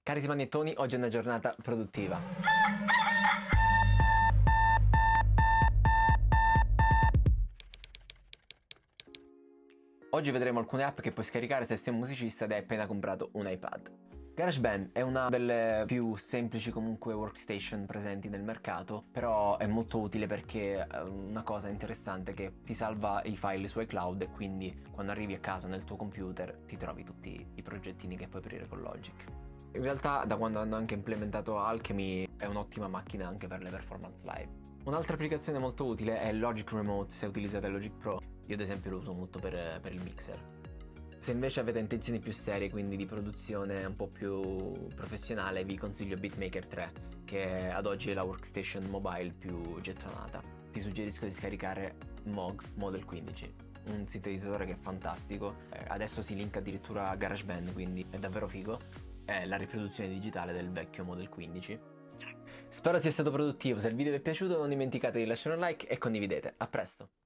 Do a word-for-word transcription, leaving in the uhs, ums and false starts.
Cari smanettoni, oggi è una giornata produttiva. Oggi vedremo alcune app che puoi scaricare se sei un musicista ed hai appena comprato un iPad. GarageBand è una delle più semplici comunque workstation presenti nel mercato, però è molto utile perché è una cosa interessante è che ti salva i file su iCloud e quindi quando arrivi a casa nel tuo computer ti trovi tutti i progettini che puoi aprire con Logic. In realtà da quando hanno anche implementato Alchemy è un'ottima macchina anche per le performance live. Un'altra applicazione molto utile è Logic Remote se utilizzate Logic Pro. Io ad esempio lo uso molto per, per il mixer. Se invece avete intenzioni più serie, quindi di produzione un po' più professionale, vi consiglio Beatmaker tre, che ad oggi è la workstation mobile più gettonata. Ti suggerisco di scaricare Moog Model quindici, un sintetizzatore che è fantastico. Eh, adesso si linka addirittura a GarageBand, quindi è davvero figo. È la riproduzione digitale del vecchio Model quindici. Spero sia stato produttivo, se il video vi è piaciuto non dimenticate di lasciare un like e condividete. A presto!